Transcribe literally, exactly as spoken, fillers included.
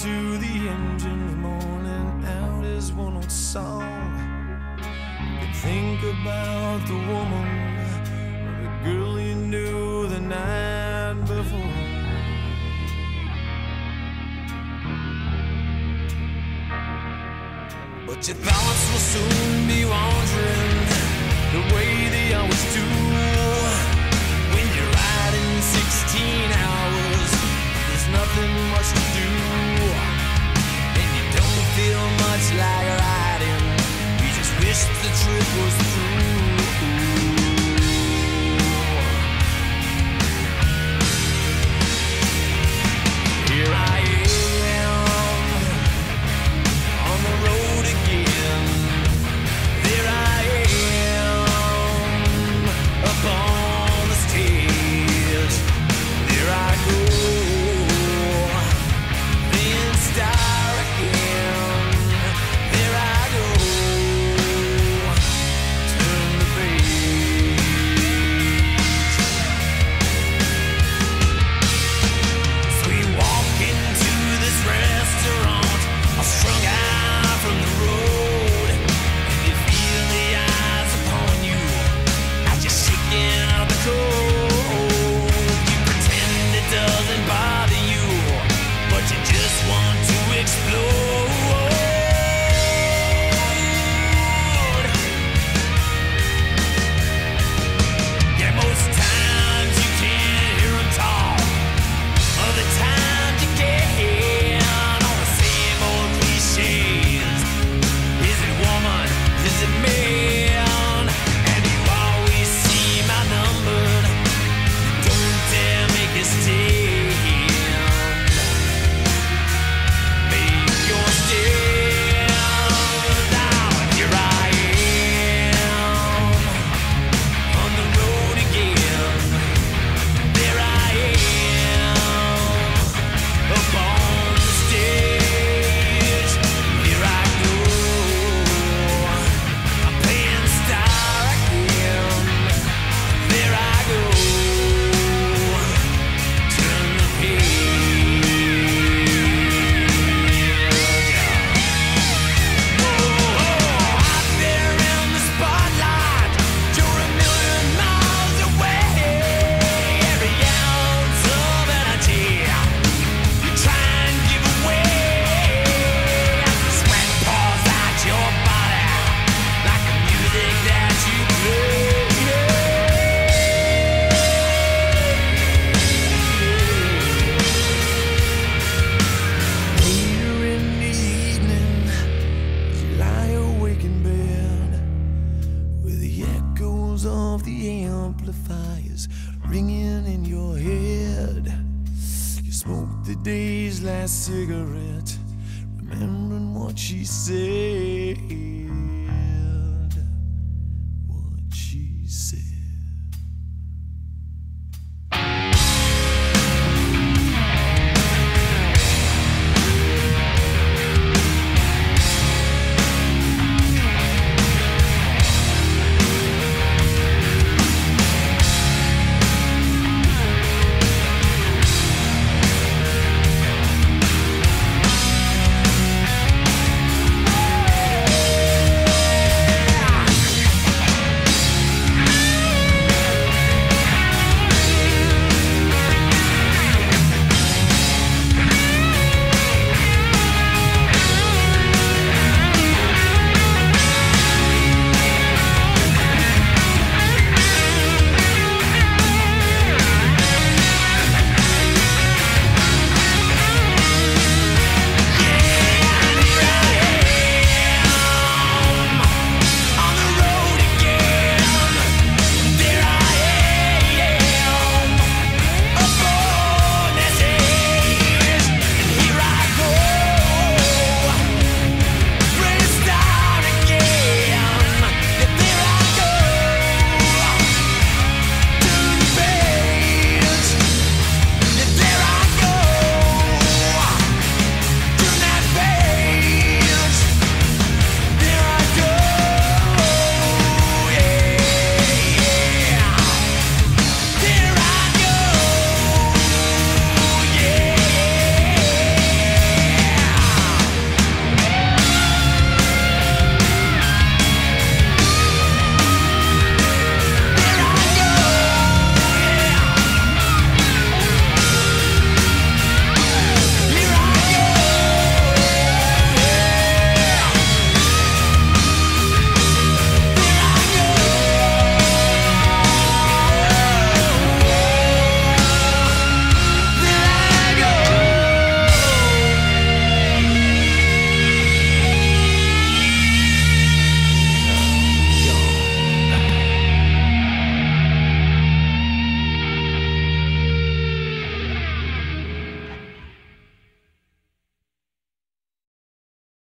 to the engine, moaning out his one old song. You think about the woman, the girl you knew the night before. But your thoughts will soon be wandering the way they always do. When you're riding sixteen hours, there's nothing much to do, and you don't feel much like riding. You just wish the trip was through. Here I am on the road again. There I am up on the stage. There I go, playing star again. There I go, turn the page. So we walk into this restaurant, all strung out from the road, and you feel the eyes upon you as you're shaking out the cold. You pretend it doesn't bother you, but you just want to explode. Yeah, most times you can't hear 'em talk. Other times you can, all the same old cliches. Is it woman? Is it man? And you always seem outnumbered. Don't dare make a stand. Make your stand. Now here I am on the road again. There I am up on the stage. Here I go, I'm playing star again. There I go, turn the page. Whoa, out there in the spotlight, you're a million miles away. Every ounce of energy you try and give away. Sweat pours out your body like the music that you play. Later in the evening, you lie awake in bed with the echoes of the amplifiers ringing in your head. You smoke the day's last cigarette, remembering what she said.